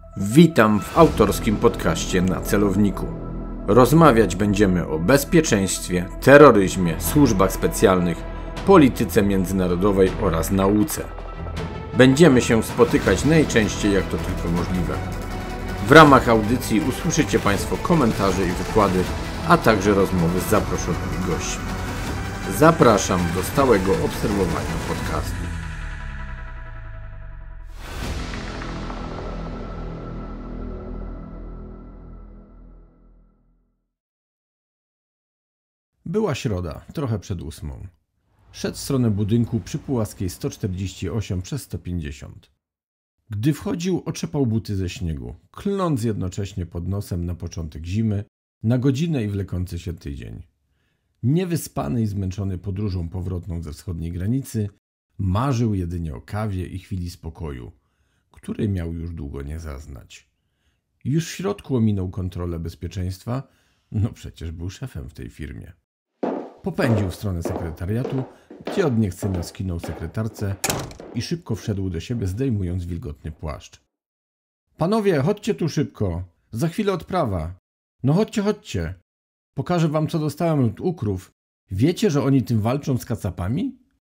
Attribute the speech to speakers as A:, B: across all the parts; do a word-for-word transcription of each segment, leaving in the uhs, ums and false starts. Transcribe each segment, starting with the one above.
A: Witam w autorskim podcaście Na Celowniku. Rozmawiać będziemy o bezpieczeństwie, terroryzmie, służbach specjalnych, polityce międzynarodowej oraz nauce. Będziemy się spotykać najczęściej jak to tylko możliwe. W ramach audycji usłyszycie Państwo komentarze i wykłady, a także rozmowy z zaproszonymi gośćmi. Zapraszam do stałego obserwowania podcastu. Była środa, trochę przed ósmą. Szedł w stronę budynku przy Puławskiej sto czterdzieści osiem przez sto pięćdziesiąt. Gdy wchodził, otrzepał buty ze śniegu, klnąc jednocześnie pod nosem na początek zimy, na godzinę i wlekący się tydzień. Niewyspany i zmęczony podróżą powrotną ze wschodniej granicy, marzył jedynie o kawie i chwili spokoju, której miał już długo nie zaznać. Już w środku ominął kontrolę bezpieczeństwa, no przecież był szefem w tej firmie. Popędził w stronę sekretariatu, gdzie od niechcenia skinął sekretarce i szybko wszedł do siebie, zdejmując wilgotny płaszcz. Panowie, chodźcie tu szybko, za chwilę odprawa. No chodźcie, chodźcie. Pokażę wam, co dostałem od ukrów. Wiecie, że oni tym walczą z kacapami?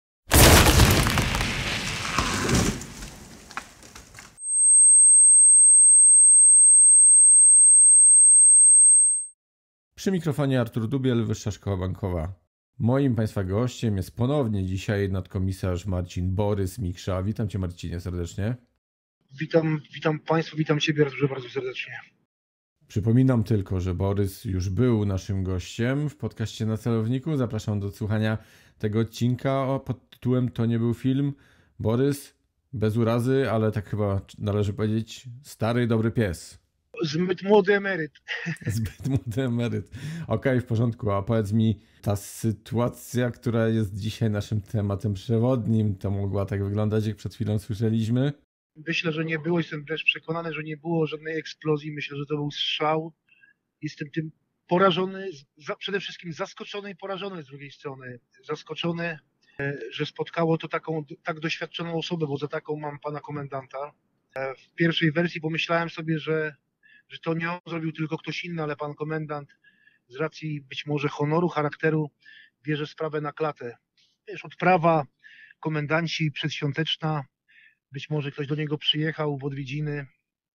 A: Przy mikrofonie Artur Dubiel, Wyższa Szkoła Bankowa. Moim Państwa gościem jest ponownie dzisiaj nadkomisarz Marcin Borys Miksza. Witam Cię, Marcinie, serdecznie.
B: Witam, witam Państwa, witam Ciebie Arturze bardzo serdecznie.
A: Przypominam tylko, że Borys już był naszym gościem w podcaście Na Celowniku. Zapraszam do słuchania tego odcinka pod tytułem To nie był film. Borys, bez urazy, ale tak chyba należy powiedzieć, stary, dobry pies.
B: Zbyt młody emeryt.
A: Zbyt młody emeryt. Okej, okay, w porządku. A powiedz mi, ta sytuacja, która jest dzisiaj naszym tematem przewodnim, to mogła tak wyglądać, jak przed chwilą słyszeliśmy?
B: Myślę, że nie było. Jestem też przekonany, że nie było żadnej eksplozji. Myślę, że to był strzał. Jestem tym porażony, za, przede wszystkim zaskoczony i porażony z drugiej strony. Zaskoczony, że spotkało to taką tak doświadczoną osobę, bo za taką mam pana komendanta. W pierwszej wersji pomyślałem sobie, że że to nie on zrobił, tylko ktoś inny, ale pan komendant z racji być może honoru, charakteru bierze sprawę na klatę. Wiesz, odprawa, komendanci przedświąteczna, być może ktoś do niego przyjechał w odwiedziny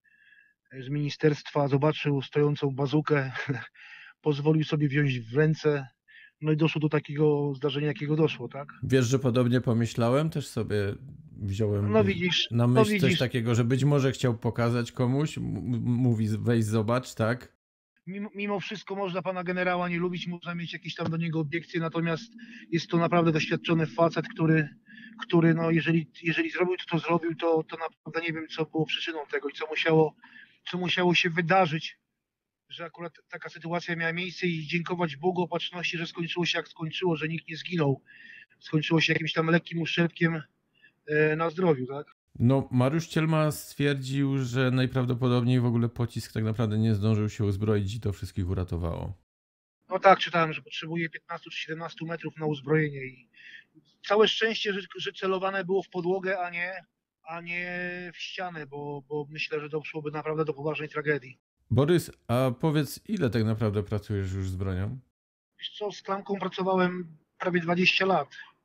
B: z ministerstwa, zobaczył stojącą bazukę, pozwolił sobie wziąć w ręce, no i doszło do takiego zdarzenia, jakiego doszło, tak?
A: Wiesz, że podobnie pomyślałem, też sobie wziąłem
B: no widzisz,
A: na myśl
B: no widzisz.
A: coś takiego, że być może chciał pokazać komuś, m- mówi weź zobacz, tak?
B: Mimo, mimo wszystko można pana generała nie lubić, można mieć jakieś tam do niego obiekcje, natomiast jest to naprawdę doświadczony facet, który, który no jeżeli, jeżeli zrobił to, co zrobił, to, to naprawdę nie wiem, co było przyczyną tego i co musiało, co musiało się wydarzyć, że akurat taka sytuacja miała miejsce i dziękować Bogu opatrzności, że skończyło się jak skończyło, że nikt nie zginął. Skończyło się jakimś tam lekkim uszczerbkiem e, na zdrowiu, tak?
A: No, Mariusz Cielma stwierdził, że najprawdopodobniej w ogóle pocisk tak naprawdę nie zdążył się uzbroić i to wszystkich uratowało.
B: No tak, czytałem, że potrzebuje piętnaście czy siedemnaście metrów na uzbrojenie i całe szczęście, że, że celowane było w podłogę, a nie, a nie w ścianę, bo, bo myślę, że doszłoby naprawdę do poważnej tragedii.
A: Borys, a powiedz, ile tak naprawdę pracujesz już z bronią?
B: Wiesz co, z klamką pracowałem prawie dwadzieścia lat.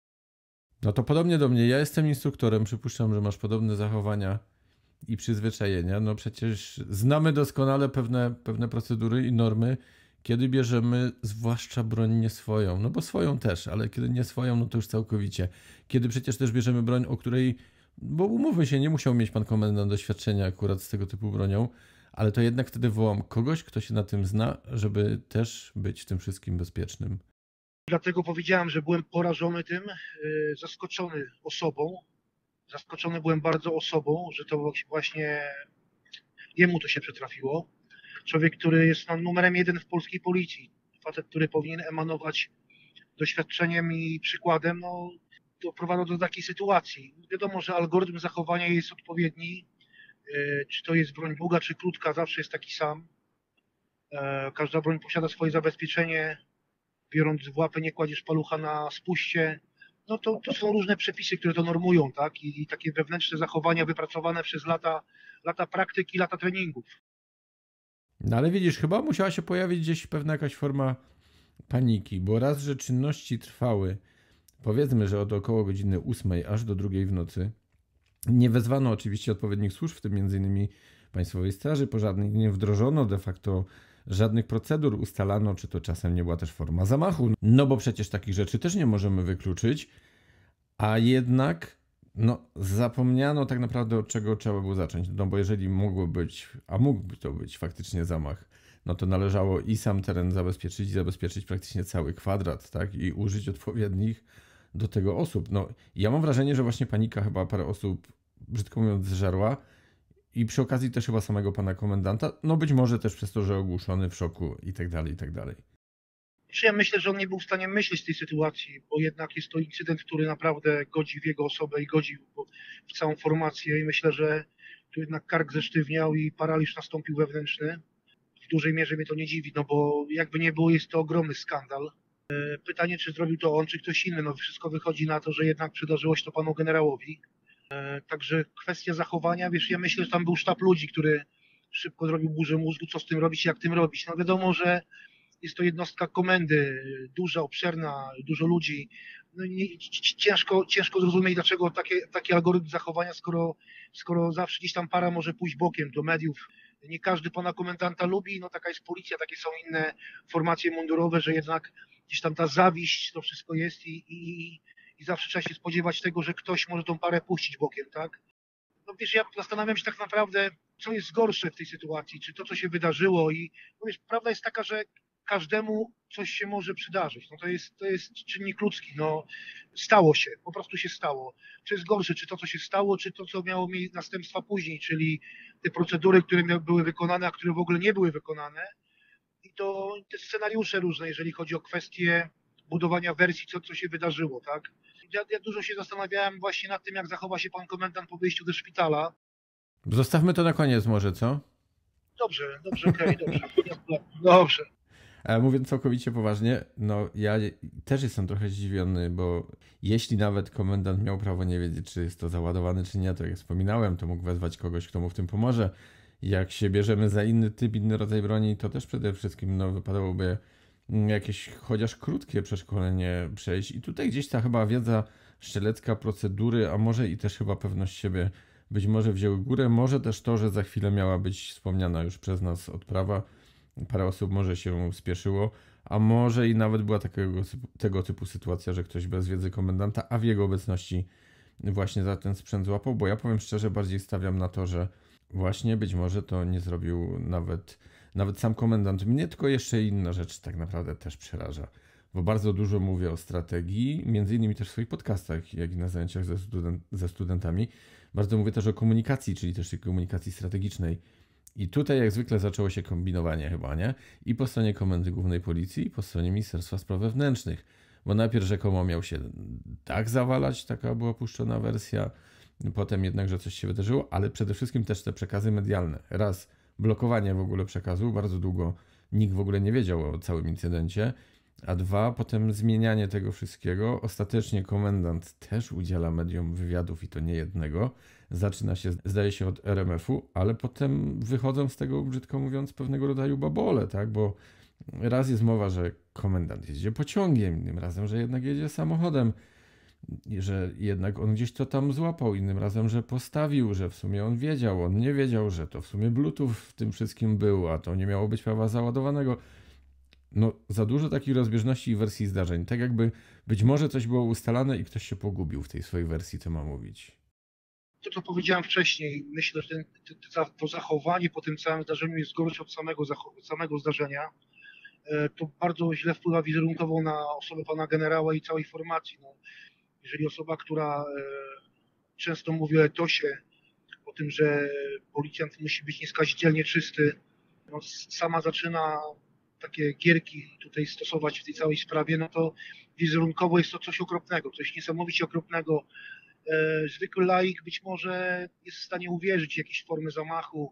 A: No to podobnie do mnie. Ja jestem instruktorem, przypuszczam, że masz podobne zachowania i przyzwyczajenia. No przecież znamy doskonale pewne, pewne procedury i normy, kiedy bierzemy zwłaszcza broń nie swoją. No bo swoją też, ale kiedy nie swoją, no to już całkowicie. Kiedy przecież też bierzemy broń, o której, bo umówmy się, nie musiał mieć pan komendant doświadczenia akurat z tego typu bronią, ale to jednak wtedy wołam kogoś, kto się na tym zna, żeby też być w tym wszystkim bezpiecznym.
B: Dlatego powiedziałem, że byłem porażony tym, yy, zaskoczony osobą. Zaskoczony byłem bardzo osobą, że to właśnie jemu to się przytrafiło. Człowiek, który jest no, numerem jeden w polskiej policji. Facet, który powinien emanować doświadczeniem i przykładem, no, doprowadza do takiej sytuacji. Wiadomo, że algorytm zachowania jest odpowiedni. Yy, czy to jest broń długa, czy krótka, zawsze jest taki sam. Yy, każda broń posiada swoje zabezpieczenie. Biorąc w łapę nie kładziesz palucha na spuście. No to, to są różne przepisy, które to normują, tak? I, i takie wewnętrzne zachowania wypracowane przez lata lata praktyki, lata treningów.
A: No ale widzisz, chyba musiała się pojawić gdzieś pewna jakaś forma paniki, bo raz, że czynności trwały, powiedzmy, że od około godziny ósmej aż do drugiej w nocy. Nie wezwano oczywiście odpowiednich służb, w tym między innymi Państwowej Straży Pożarnej. Nie wdrożono de facto żadnych procedur, ustalano, czy to czasem nie była też forma zamachu. No bo przecież takich rzeczy też nie możemy wykluczyć, a jednak no, zapomniano tak naprawdę, od czego trzeba było zacząć. No bo jeżeli mogło być, a mógłby to być faktycznie zamach, no to należało i sam teren zabezpieczyć, i zabezpieczyć praktycznie cały kwadrat, tak? I użyć odpowiednich do tego osób. No, ja mam wrażenie, że właśnie panika chyba parę osób, brzydko mówiąc, zżarła i przy okazji też chyba samego pana komendanta, no być może też przez to, że ogłuszony, w szoku i tak dalej, i tak dalej.
B: Ja myślę, że on nie był w stanie myśleć tej sytuacji, bo jednak jest to incydent, który naprawdę godzi w jego osobę i godzi w całą formację i myślę, że tu jednak kark zesztywniał i paraliż nastąpił wewnętrzny. W dużej mierze mnie to nie dziwi, no bo jakby nie było, jest to ogromny skandal. Pytanie, czy zrobił to on, czy ktoś inny. No wszystko wychodzi na to, że jednak przydarzyło się to panu generałowi. Także kwestia zachowania, wiesz, ja myślę, że tam był sztab ludzi, który szybko zrobił burzę mózgu, co z tym robić, jak tym robić. No wiadomo, że jest to jednostka komendy, duża, obszerna, dużo ludzi. No nie, ciężko, ciężko zrozumieć, dlaczego takie, taki algorytm zachowania, skoro, skoro zawsze gdzieś tam para może pójść bokiem do mediów. Nie każdy pana komendanta lubi, no taka jest policja, takie są inne formacje mundurowe, że jednak gdzieś tam ta zawiść, to wszystko jest i, i, i zawsze trzeba się spodziewać tego, że ktoś może tą parę puścić bokiem, tak? No wiesz, ja zastanawiam się tak naprawdę, co jest gorsze w tej sytuacji, czy to, co się wydarzyło i no wiesz, prawda jest taka, że każdemu coś się może przydarzyć. No to jest, to jest czynnik ludzki. No, stało się, po prostu się stało. Czy jest gorsze, czy to, co się stało, czy to, co miało mieć następstwa później, czyli te procedury, które były wykonane, a które w ogóle nie były wykonane. I to te scenariusze różne, jeżeli chodzi o kwestie budowania wersji, co, co się wydarzyło, tak? Ja, ja dużo się zastanawiałem właśnie nad tym, jak zachowa się pan komendant po wyjściu ze szpitala.
A: Zostawmy to na koniec może, co?
B: Dobrze, dobrze, okej, okay, dobrze. Dobrze.
A: A mówiąc całkowicie poważnie, no ja też jestem trochę zdziwiony, bo jeśli nawet komendant miał prawo nie wiedzieć, czy jest to załadowane, czy nie, to jak wspominałem, to mógł wezwać kogoś, kto mu w tym pomoże. Jak się bierzemy za inny typ, inny rodzaj broni, to też przede wszystkim no, wypadałoby jakieś chociaż krótkie przeszkolenie przejść. I tutaj gdzieś ta chyba wiedza strzelecka, procedury, a może i też chyba pewność siebie być może wzięły górę. Może też to, że za chwilę miała być wspomniana już przez nas odprawa. Parę osób może się spieszyło, a może i nawet była takiego, tego typu sytuacja, że ktoś bez wiedzy komendanta, a w jego obecności właśnie za ten sprzęt złapał, bo ja powiem szczerze, bardziej stawiam na to, że właśnie być może to nie zrobił nawet, nawet sam komendant. Mnie tylko jeszcze inna rzecz tak naprawdę też przeraża, bo bardzo dużo mówię o strategii, między innymi też w swoich podcastach, jak i na zajęciach ze, student, ze studentami. Bardzo mówię też o komunikacji, czyli też tej komunikacji strategicznej. I tutaj jak zwykle zaczęło się kombinowanie chyba, nie? I po stronie Komendy Głównej Policji, i po stronie Ministerstwa Spraw Wewnętrznych. Bo najpierw rzekomo miał się tak zawalać, taka była puszczona wersja, potem jednak, że coś się wydarzyło, ale przede wszystkim też te przekazy medialne. Raz, blokowanie w ogóle przekazu, bardzo długo nikt w ogóle nie wiedział o całym incydencie, a dwa, potem zmienianie tego wszystkiego. Ostatecznie komendant też udziela mediom wywiadów i to nie jednego. Zaczyna się, zdaje się, od R M F u, ale potem wychodzą z tego, brzydko mówiąc, pewnego rodzaju babole, tak? Bo raz jest mowa, że komendant jedzie pociągiem, innym razem, że jednak jedzie samochodem, że jednak on gdzieś to tam złapał, innym razem, że postawił, że w sumie on wiedział, on nie wiedział, że to w sumie Bluetooth w tym wszystkim był, a to nie miało być prawa załadowanego. No, za dużo takich rozbieżności i wersji zdarzeń. Tak jakby być może coś było ustalane i ktoś się pogubił w tej swojej wersji, co ma mówić.
B: To, co powiedziałem wcześniej, myślę, że ten, to zachowanie po tym całym zdarzeniu jest gorsze od samego, samego zdarzenia. To bardzo źle wpływa wizerunkowo na osobę pana generała i całej formacji. No, jeżeli osoba, która często mówi o etosie, o tym, że policjant musi być nieskazitelnie czysty, no, sama zaczyna takie gierki tutaj stosować w tej całej sprawie, no to wizerunkowo jest to coś okropnego, coś niesamowicie okropnego. Zwykły laik być może jest w stanie uwierzyć w jakieś formy zamachu,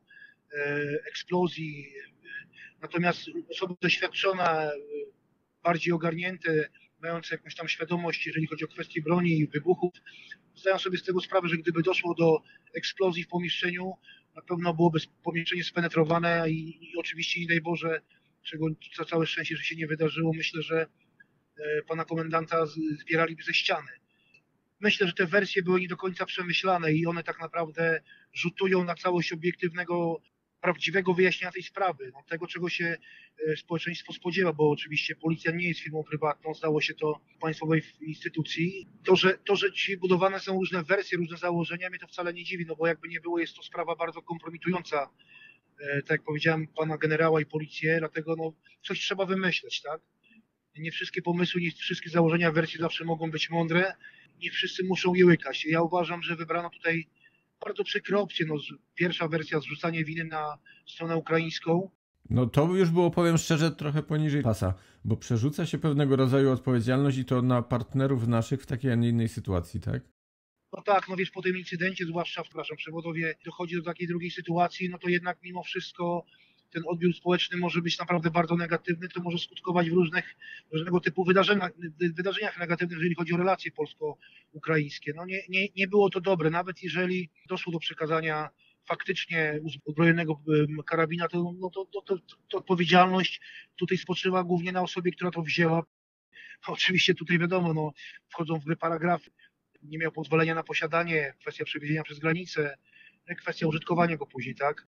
B: eksplozji, natomiast osoby doświadczone, bardziej ogarnięte, mające jakąś tam świadomość, jeżeli chodzi o kwestie broni i wybuchów, zdają sobie z tego sprawę, że gdyby doszło do eksplozji w pomieszczeniu, na pewno byłoby pomieszczenie spenetrowane i, i oczywiście nie daj Boże, czego za całe szczęście, że się nie wydarzyło, myślę, że pana komendanta zbieraliby ze ściany. Myślę, że te wersje były nie do końca przemyślane i one tak naprawdę rzutują na całość obiektywnego, prawdziwego wyjaśnienia tej sprawy, no, tego czego się społeczeństwo spodziewa, bo oczywiście policja nie jest firmą prywatną, stało się to w państwowej instytucji. To, że, to, że dzisiaj budowane są różne wersje, różne założenia, mnie to wcale nie dziwi, no bo jakby nie było, jest to sprawa bardzo kompromitująca, tak jak powiedziałem, pana generała i policję, dlatego no, coś trzeba wymyśleć, tak? Nie wszystkie pomysły, nie wszystkie założenia wersji zawsze mogą być mądre, nie wszyscy muszą je łykać. Ja uważam, że wybrano tutaj bardzo przykre opcje. No, pierwsza wersja, zrzucanie winy na stronę ukraińską.
A: No to już było, powiem szczerze, trochę poniżej pasa, bo przerzuca się pewnego rodzaju odpowiedzialność i to na partnerów naszych w takiej, a nie innej sytuacji, tak?
B: No tak, no wiesz, po tym incydencie, zwłaszcza w przepraszam, Przewodowie, dochodzi do takiej drugiej sytuacji, no to jednak mimo wszystko ten odbiór społeczny może być naprawdę bardzo negatywny, to może skutkować w różnych, różnego typu wydarzeniach, wydarzeniach negatywnych, jeżeli chodzi o relacje polsko-ukraińskie. No nie, nie, nie było to dobre, nawet jeżeli doszło do przekazania faktycznie uzbrojonego karabina, to, no to, to, to, to odpowiedzialność tutaj spoczywa głównie na osobie, która to wzięła. No, oczywiście tutaj wiadomo, no, wchodzą w grę paragrafy. Nie miał pozwolenia na posiadanie, kwestia przewiezienia przez granicę, kwestia użytkowania go później, tak?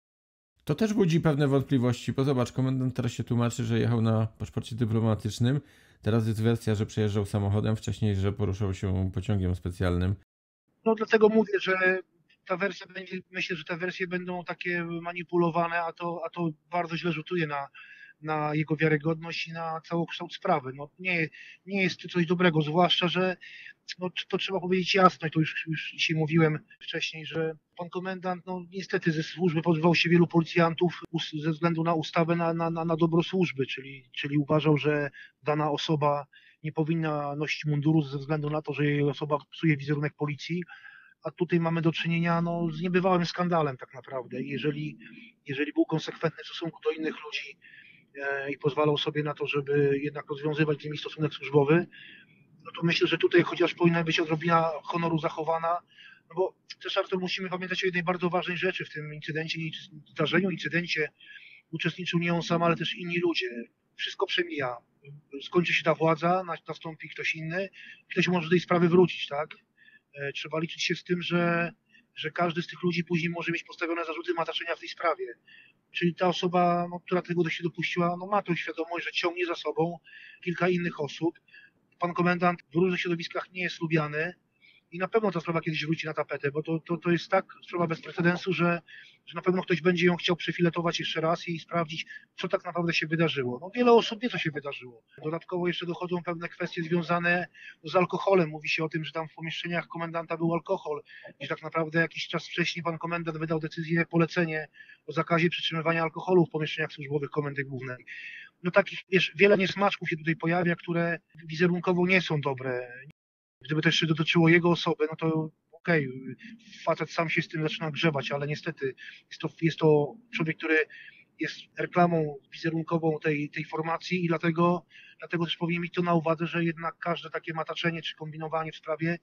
A: To też budzi pewne wątpliwości, bo zobacz, komendant teraz się tłumaczy, że jechał na paszporcie dyplomatycznym, teraz jest wersja, że przejeżdżał samochodem, wcześniej, że poruszał się pociągiem specjalnym.
B: No dlatego mówię, że ta wersja będzie, myślę, że te wersje będą takie manipulowane, a to, a to bardzo źle rzutuje na, na jego wiarygodność i na całokształt sprawy. No nie, nie jest to coś dobrego, zwłaszcza, że no, to trzeba powiedzieć jasno i to już, już dzisiaj mówiłem wcześniej, że pan komendant no, niestety ze służby pozbywał się wielu policjantów ze względu na ustawę na, na, na dobro służby, czyli, czyli uważał, że dana osoba nie powinna nosić munduru ze względu na to, że jej osoba psuje wizerunek policji, a tutaj mamy do czynienia no, z niebywałym skandalem tak naprawdę. Jeżeli, jeżeli był konsekwentny w stosunku do innych ludzi e, i pozwalał sobie na to, żeby jednak rozwiązywać z nimi stosunek służbowy, no to myślę, że tutaj chociaż powinna być odrobina honoru zachowana, no bo też Artur, musimy pamiętać o jednej bardzo ważnej rzeczy w tym incydencie, nie zdarzeniu, incydencie uczestniczył nie on sam, ale też inni ludzie. Wszystko przemija. Skończy się ta władza, nastąpi ktoś inny, ktoś może do tej sprawy wrócić, tak? Trzeba liczyć się z tym, że, że każdy z tych ludzi później może mieć postawione zarzuty mataczenia w tej sprawie. Czyli ta osoba, no, która tego się dopuściła, no, ma tą świadomość, że ciągnie za sobą kilka innych osób. Pan komendant w różnych środowiskach nie jest lubiany i na pewno ta sprawa kiedyś wróci na tapetę, bo to, to, to jest tak sprawa bez precedensu, że, że na pewno ktoś będzie ją chciał przefiletować jeszcze raz i sprawdzić, co tak naprawdę się wydarzyło. No, wiele osób wie, co się wydarzyło. Dodatkowo jeszcze dochodzą pewne kwestie związane z alkoholem. Mówi się o tym, że tam w pomieszczeniach komendanta był alkohol i że tak naprawdę jakiś czas wcześniej pan komendant wydał decyzję, polecenie o zakazie przytrzymywania alkoholu w pomieszczeniach służbowych Komendy Głównej. No takich, wiesz, wiele niesmaczków się tutaj pojawia, które wizerunkowo nie są dobre. Gdyby to jeszcze dotyczyło jego osoby, no to okej, okay, facet sam się z tym zaczyna grzebać, ale niestety jest to, jest to człowiek, który jest reklamą wizerunkową tej, tej formacji i dlatego, dlatego też powinien mieć to na uwadze, że jednak każde takie mataczenie czy kombinowanie w sprawie,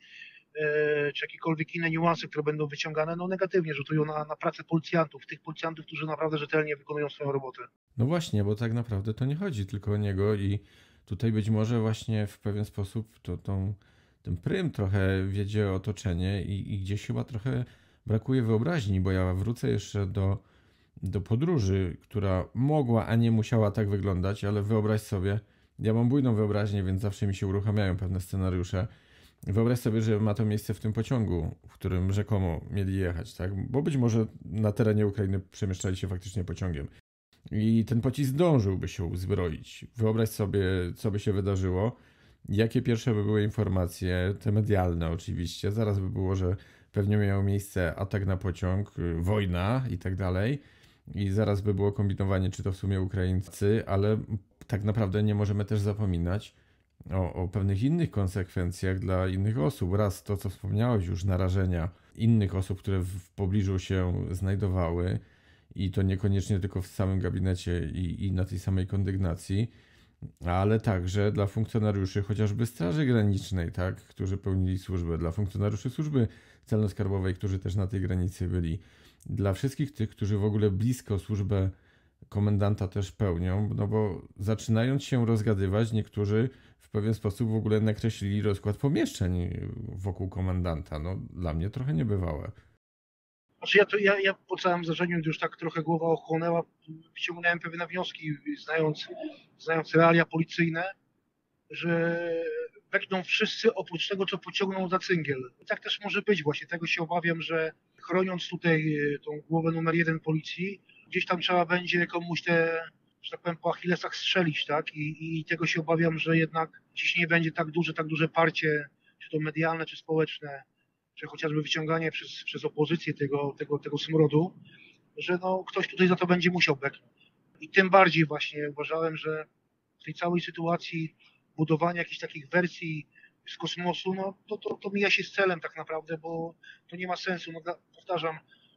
B: e, czy jakiekolwiek inne niuanse, które będą wyciągane, no negatywnie rzutują na, na pracę policjantów, tych policjantów, którzy naprawdę rzetelnie wykonują swoją robotę.
A: No właśnie, bo tak naprawdę to nie chodzi tylko o niego i tutaj być może właśnie w pewien sposób to tą ten prym trochę wiedzie otoczenie i, i gdzieś chyba trochę brakuje wyobraźni, bo ja wrócę jeszcze do, do podróży, która mogła, a nie musiała tak wyglądać, ale wyobraź sobie, ja mam bujną wyobraźnię, więc zawsze mi się uruchamiają pewne scenariusze. Wyobraź sobie, że ma to miejsce w tym pociągu, w którym rzekomo mieli jechać, tak? Bo być może na terenie Ukrainy przemieszczali się faktycznie pociągiem. I ten pocisk zdążyłby się uzbroić. Wyobraź sobie, co by się wydarzyło. Jakie pierwsze by były informacje, te medialne oczywiście, zaraz by było, że pewnie miał miejsce atak na pociąg, wojna i tak dalej i zaraz by było kombinowanie, czy to w sumie Ukraińcy, ale tak naprawdę nie możemy też zapominać o, o pewnych innych konsekwencjach dla innych osób. Raz to, co wspomniałeś już, narażenia innych osób, które w pobliżu się znajdowały i to niekoniecznie tylko w samym gabinecie i, i na tej samej kondygnacji. ale także dla funkcjonariuszy chociażby Straży Granicznej, tak, którzy pełnili służbę, dla funkcjonariuszy Służby Celno-Skarbowej, którzy też na tej granicy byli, dla wszystkich tych, którzy w ogóle blisko służbę komendanta też pełnią, no bo zaczynając się rozgadywać, niektórzy w pewien sposób w ogóle nakreślili rozkład pomieszczeń wokół komendanta. No dla mnie trochę niebywałe.
B: Znaczy ja, to, ja, ja po całym zdarzeniu już tak trochę głowa ochłonęła, wyciągnąłem pewne wnioski, znając, znając realia policyjne, że bekną wszyscy oprócz tego, co pociągną za cyngiel. I tak też może być właśnie, tego się obawiam, że chroniąc tutaj tą głowę numer jeden policji, gdzieś tam trzeba będzie komuś te, że tak powiem, po achillesach strzelić, tak? I, i tego się obawiam, że jednak dziś nie będzie tak duże, tak duże parcie, czy to medialne, czy społeczne, czy chociażby wyciąganie przez, przez opozycję tego, tego, tego smrodu, że no, ktoś tutaj za to będzie musiał beknąć. I tym bardziej właśnie uważałem, że w tej całej sytuacji budowania jakichś takich wersji z kosmosu, no to, to, to mija się z celem tak naprawdę, bo to nie ma sensu. No, powtarzam,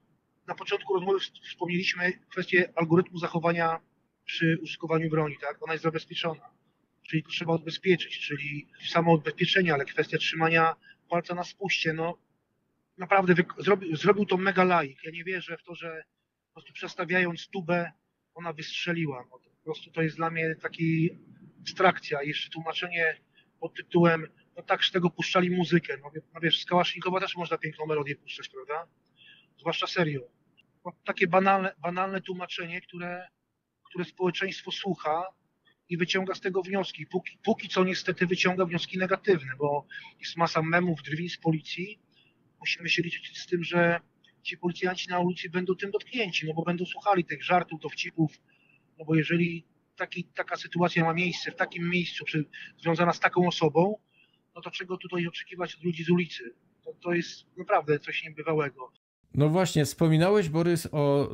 B: na początku rozmowy wspomnieliśmy kwestię algorytmu zachowania przy użytkowaniu broni, tak? Ona jest zabezpieczona, czyli to trzeba odbezpieczyć, czyli samo odbezpieczenie, ale kwestia trzymania palca na spuście, no naprawdę zrobił, zrobił to mega laik. Ja nie wierzę w to, że po prostu przestawiając tubę, ona wystrzeliła. No, po prostu to jest dla mnie taki abstrakcja. Jeszcze tłumaczenie pod tytułem, no tak z tego puszczali muzykę. No, no wiesz, z Kałasznikowa też można piękną melodię puszczać, prawda? Zwłaszcza serio. No, takie banalne, banalne tłumaczenie, które, które społeczeństwo słucha i wyciąga z tego wnioski. Póki, póki co niestety wyciąga wnioski negatywne, bo jest masa memów, drwin z policji. Musimy się liczyć z tym, że ci policjanci na ulicy będą tym dotknięci, no bo będą słuchali tych żartów, dowcipów, no bo jeżeli taki, taka sytuacja ma miejsce w takim miejscu, przy, związana z taką osobą, no to czego tutaj oczekiwać od ludzi z ulicy? To, to jest naprawdę coś niebywałego.
A: No właśnie, wspominałeś, Borys, o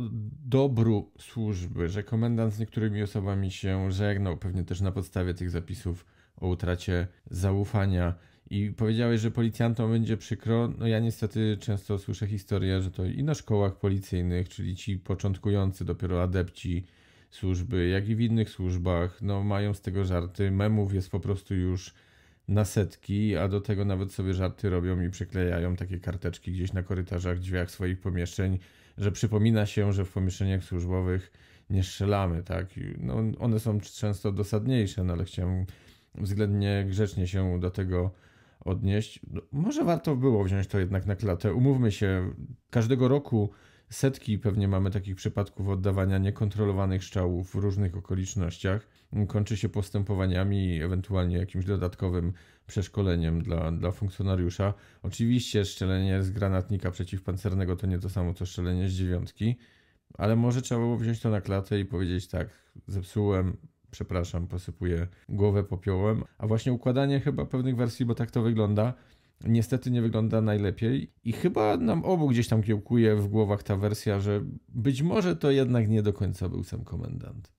A: dobru służby, że komendant z niektórymi osobami się żegnał, pewnie też na podstawie tych zapisów o utracie zaufania. I powiedziałeś, że policjantom będzie przykro. No ja niestety często słyszę historię, że to i na szkołach policyjnych, czyli ci początkujący dopiero adepci służby, jak i w innych służbach, no mają z tego żarty. Memów jest po prostu już na setki, a do tego nawet sobie żarty robią i przyklejają takie karteczki gdzieś na korytarzach, drzwiach swoich pomieszczeń, że przypomina się, że w pomieszczeniach służbowych nie strzelamy, tak? No one są często dosadniejsze, no ale chciałem względnie grzecznie się do tego odnieść. No, może warto było wziąć to jednak na klatę. Umówmy się, każdego roku setki pewnie mamy takich przypadków oddawania niekontrolowanych strzałów w różnych okolicznościach. Kończy się postępowaniami i ewentualnie jakimś dodatkowym przeszkoleniem dla, dla funkcjonariusza. Oczywiście strzelenie z granatnika przeciwpancernego to nie to samo co strzelenie z dziewiątki, ale może trzeba było wziąć to na klatę i powiedzieć tak, zepsułem, przepraszam, posypuję głowę popiołem. A właśnie układanie chyba pewnych wersji, bo tak to wygląda, niestety nie wygląda najlepiej i chyba nam obu gdzieś tam kiełkuje w głowach ta wersja, że być może to jednak nie do końca był sam komendant.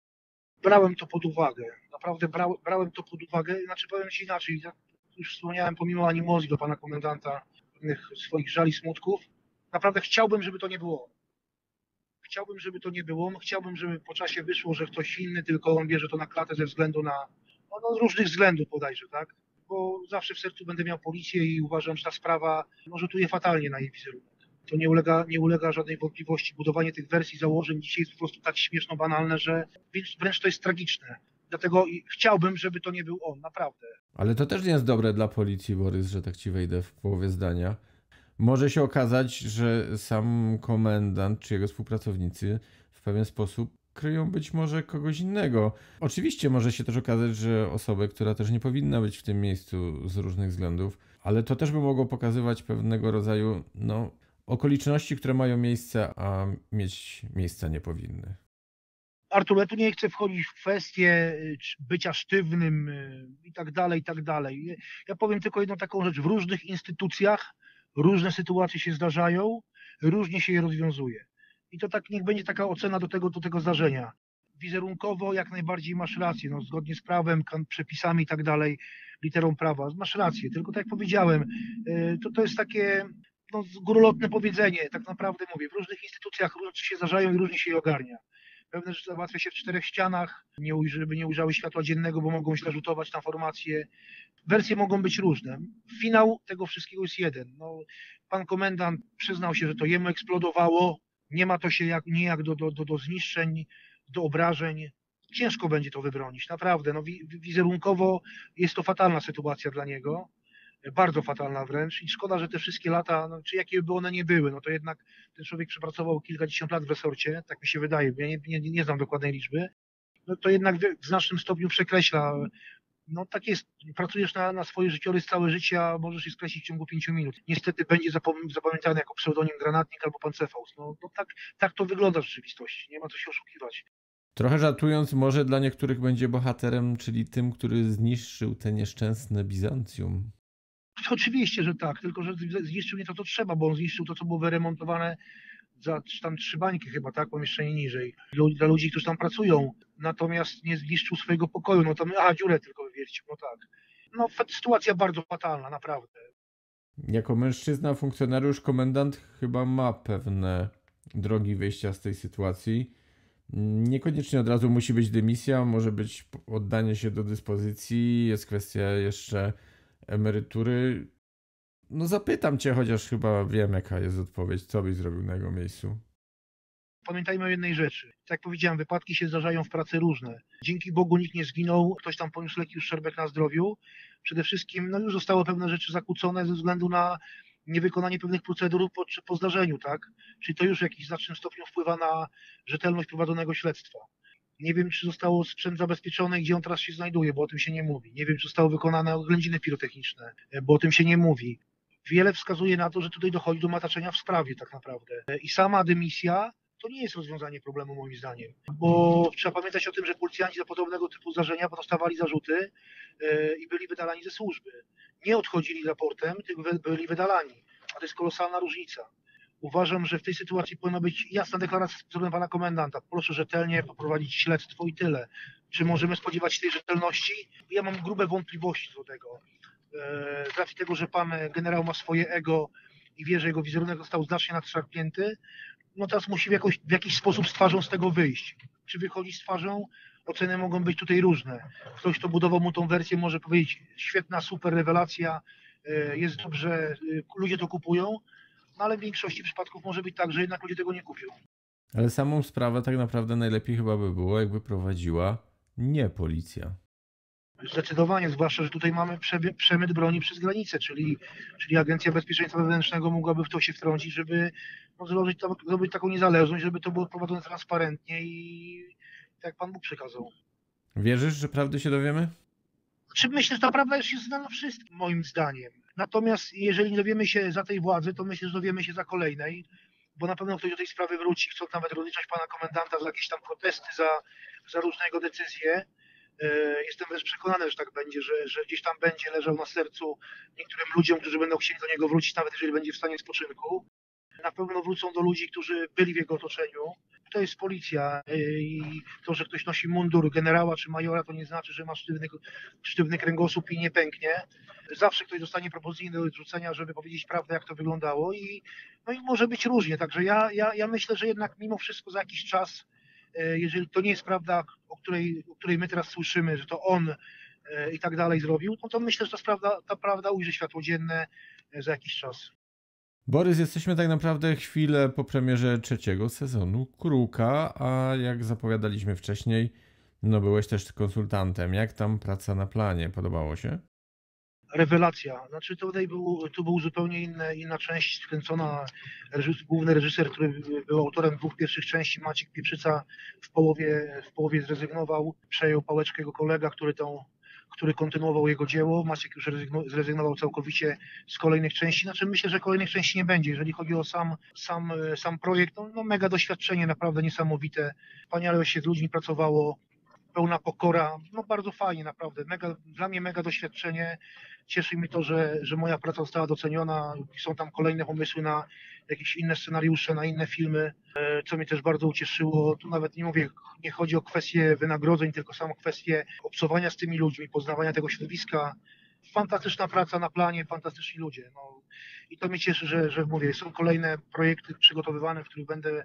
B: Brałem to pod uwagę, naprawdę brał, brałem to pod uwagę, znaczy powiem Ci inaczej, jak już wspomniałem, pomimo animozji do pana komendanta, pewnych swoich żali, smutków, naprawdę chciałbym, żeby to nie było. Chciałbym, żeby to nie było, chciałbym, żeby po czasie wyszło, że ktoś inny, tylko on bierze to na klatę ze względu na, no, no z różnych względów bodajże, tak? Bo zawsze w sercu będę miał policję i uważam, że ta sprawa no, rzutuje fatalnie na jej wizerunek. To nie ulega, nie ulega żadnej wątpliwości. Budowanie tych wersji, założeń dzisiaj jest po prostu tak śmieszno banalne, że wręcz to jest tragiczne. Dlatego chciałbym, żeby to nie był on, naprawdę.
A: Ale to też nie jest dobre dla policji, Borys, że tak ci wejdę w połowie zdania. Może się okazać, że sam komendant czy jego współpracownicy w pewien sposób kryją być może kogoś innego. Oczywiście może się też okazać, że osobę, która też nie powinna być w tym miejscu z różnych względów, ale to też by mogło pokazywać pewnego rodzaju no, okoliczności, które mają miejsce, a mieć miejsca nie powinny.
B: Artur, ja tu nie chcę wchodzić w kwestię bycia sztywnym i tak dalej, i tak dalej. Ja powiem tylko jedną taką rzecz. W różnych instytucjach różne sytuacje się zdarzają, różnie się je rozwiązuje. I to tak niech będzie taka ocena do tego, do tego zdarzenia. Wizerunkowo jak najbardziej masz rację, no, zgodnie z prawem, przepisami i tak dalej, literą prawa, masz rację. Tylko tak jak powiedziałem, to, to jest takie no, górnolotne powiedzenie, tak naprawdę mówię, w różnych instytucjach różne się zdarzają i różnie się je ogarnia. pewne rzeczy załatwia się w czterech ścianach, nie, uj- żeby nie ujrzały światła dziennego, bo mogą źle rzutować na formacje. Wersje mogą być różne. Finał tego wszystkiego jest jeden. No, pan komendant przyznał się, że to jemu eksplodowało, nie ma to się jak, nijak do, do, do, do zniszczeń, do obrażeń. Ciężko będzie to wybronić, naprawdę. No, wi- wizerunkowo jest to fatalna sytuacja dla niego, bardzo fatalna wręcz i szkoda, że te wszystkie lata, no, czy jakie by one nie były, no to jednak ten człowiek przepracował kilkadziesiąt lat w resorcie, tak mi się wydaje, ja nie, nie, nie znam dokładnej liczby, no to jednak w znacznym stopniu przekreśla. No tak jest, pracujesz na, na swoje życiorys całe życie, a możesz je skreślić w ciągu pięciu minut. Niestety będzie zapom- zapamiętany jako pseudonim Granatnik albo Pancefaust. No, no tak, tak to wygląda w rzeczywistości, nie ma co się oszukiwać.
A: Trochę żartując, może dla niektórych będzie bohaterem, czyli tym, który zniszczył te nieszczęsne Bizancjum.
B: Oczywiście, że tak, tylko że zniszczył nie to, co trzeba, bo on zniszczył to, co było wyremontowane za tam trzy bańki chyba, tak, pomieszczenie niżej, Lu- dla ludzi, którzy tam pracują, natomiast nie zniszczył swojego pokoju, no tam, aha, dziurę tylko wywiercił, no tak. No fa- sytuacja bardzo fatalna, naprawdę.
A: Jako mężczyzna, funkcjonariusz, komendant chyba ma pewne drogi wyjścia z tej sytuacji. Niekoniecznie od razu musi być dymisja, może być oddanie się do dyspozycji, jest kwestia jeszcze emerytury. No zapytam cię, chociaż chyba wiem, jaka jest odpowiedź, co byś zrobił na jego miejscu.
B: Pamiętajmy o jednej rzeczy. Tak jak powiedziałem, wypadki się zdarzają w pracy różne. Dzięki Bogu nikt nie zginął, ktoś tam poniósł lekki uszczerbek na zdrowiu. Przede wszystkim no już zostały pewne rzeczy zakłócone ze względu na niewykonanie pewnych procedur po, po zdarzeniu, tak? Czyli to już w jakimś znacznym stopniu wpływa na rzetelność prowadzonego śledztwa. Nie wiem, czy został sprzęt zabezpieczony, gdzie on teraz się znajduje, bo o tym się nie mówi. Nie wiem, czy zostały wykonane oględziny pirotechniczne, bo o tym się nie mówi. Wiele wskazuje na to, że tutaj dochodzi do mataczenia w sprawie tak naprawdę. I sama dymisja to nie jest rozwiązanie problemu moim zdaniem, bo trzeba pamiętać o tym, że policjanci za podobnego typu zdarzenia dostawali zarzuty e, i byli wydalani ze służby. Nie odchodzili raportem, tylko wy- byli wydalani, a to jest kolosalna różnica. Uważam, że w tej sytuacji powinna być jasna deklaracja ze strony pana komendanta. Proszę rzetelnie poprowadzić śledztwo i tyle. Czy możemy spodziewać się tej rzetelności? Ja mam grube wątpliwości co do tego. E, Z racji tego, że pan generał ma swoje ego i wie, że jego wizerunek został znacznie nadszarpnięty, no teraz musi w, jakoś, w jakiś sposób z twarzą z tego wyjść. Czy wychodzi z twarzą? Oceny mogą być tutaj różne. Ktoś, kto budował mu tą wersję, może powiedzieć: świetna, super rewelacja, e, jest dobrze, e, ludzie to kupują, no ale w większości przypadków może być tak, że jednak ludzie tego nie kupią.
A: Ale samą sprawę tak naprawdę najlepiej chyba by było, jakby prowadziła nie policja.
B: Zdecydowanie, zwłaszcza, że tutaj mamy przebie- przemyt broni przez granicę, czyli, czyli Agencja Bezpieczeństwa Wewnętrznego mogłaby w to się wtrącić, żeby no, zrobić, tam, zrobić taką niezależność, żeby to było prowadzone transparentnie i tak jak Pan Bóg przekazał.
A: Wierzysz, że prawdy się dowiemy?
B: Znaczy, myślę, że ta prawda już jest znana wszystkim, moim zdaniem. Natomiast jeżeli nie dowiemy się za tej władzy, to myślę, że dowiemy się za kolejnej, bo na pewno ktoś do tej sprawy wróci, chcą nawet rozliczać pana komendanta za jakieś tam protesty, za, za różne jego decyzje. E, Jestem wręcz przekonany, że tak będzie, że, że gdzieś tam będzie leżał na sercu niektórym ludziom, którzy będą chcieli do niego wrócić, nawet jeżeli będzie w stanie spoczynku. Na pewno wrócą do ludzi, którzy byli w jego otoczeniu. To jest policja i to, że ktoś nosi mundur generała czy majora, to nie znaczy, że ma sztywny, sztywny kręgosłup i nie pęknie. Zawsze ktoś dostanie propozycję do odrzucenia, żeby powiedzieć prawdę, jak to wyglądało i, no i może być różnie. Także ja, ja, ja myślę, że jednak mimo wszystko za jakiś czas, jeżeli to nie jest prawda, o której, o której my teraz słyszymy, że to on i tak dalej zrobił, no to myślę, że ta prawda, ta prawda ujrzy światło dzienne za jakiś czas.
A: Borys, jesteśmy tak naprawdę chwilę po premierze trzeciego sezonu Kruka, a jak zapowiadaliśmy wcześniej, no byłeś też konsultantem. Jak tam praca na planie? Podobało się?
B: Rewelacja. Znaczy tutaj był, tu był zupełnie inny, inna część skręcona. Reżyser, główny reżyser, który był autorem dwóch pierwszych części, Maciek Pieprzyca, w połowie, w połowie zrezygnował. Przejął pałeczkę jego kolega, który tą który kontynuował jego dzieło. Maciek już zrezygnował całkowicie z kolejnych części. Znaczy myślę, że kolejnych części nie będzie. Jeżeli chodzi o sam, sam, sam projekt, no, no mega doświadczenie, naprawdę niesamowite. Wspaniale się z ludźmi pracowało, pełna pokora, no bardzo fajnie, naprawdę. Mega, dla mnie mega doświadczenie. Cieszy mnie to, że, że moja praca została doceniona. Są tam kolejne pomysły na jakieś inne scenariusze, na inne filmy, co mnie też bardzo ucieszyło. Tu nawet nie mówię, nie chodzi o kwestię wynagrodzeń, tylko samą kwestię obcowania z tymi ludźmi, poznawania tego środowiska. Fantastyczna praca na planie, fantastyczni ludzie. No, i to mnie cieszy, że, że mówię, są kolejne projekty przygotowywane, w których będę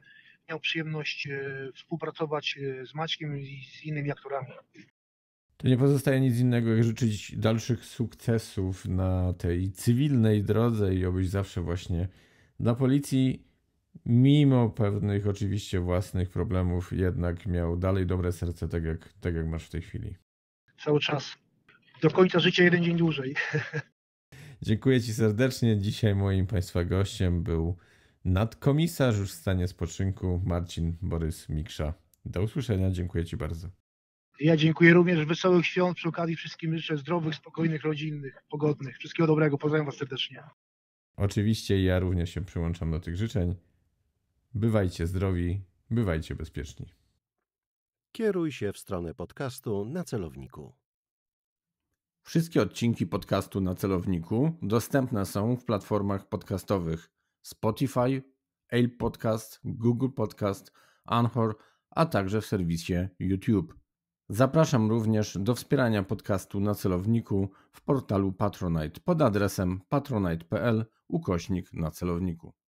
B: miał przyjemność współpracować z Maćkiem i z innymi aktorami.
A: To nie pozostaje nic innego, jak życzyć dalszych sukcesów na tej cywilnej drodze i obyś zawsze właśnie dla policji, mimo pewnych oczywiście własnych problemów, jednak miał dalej dobre serce, tak jak, tak jak masz w tej chwili.
B: Cały czas. Do końca życia jeden dzień dłużej.
A: Dziękuję Ci serdecznie. Dzisiaj moim Państwa gościem był nadkomisarz już w stanie spoczynku Marcin Borys Miksza. Do usłyszenia. Dziękuję Ci bardzo.
B: Ja dziękuję również. Wesołych świąt. Przy okazji wszystkim życzę zdrowych, spokojnych, rodzinnych, pogodnych. Wszystkiego dobrego. Pozdrawiam Was serdecznie.
A: Oczywiście ja również się przyłączam do tych życzeń. Bywajcie zdrowi, bywajcie bezpieczni.
C: Kieruj się w stronę podcastu na celowniku.
A: Wszystkie odcinki podcastu na celowniku dostępne są w platformach podcastowych Spotify, Apple Podcast, Google Podcast, Anchor, a także w serwisie YouTube. Zapraszam również do wspierania podcastu na celowniku w portalu Patronite pod adresem patronite kropka pl ukośnik na celowniku.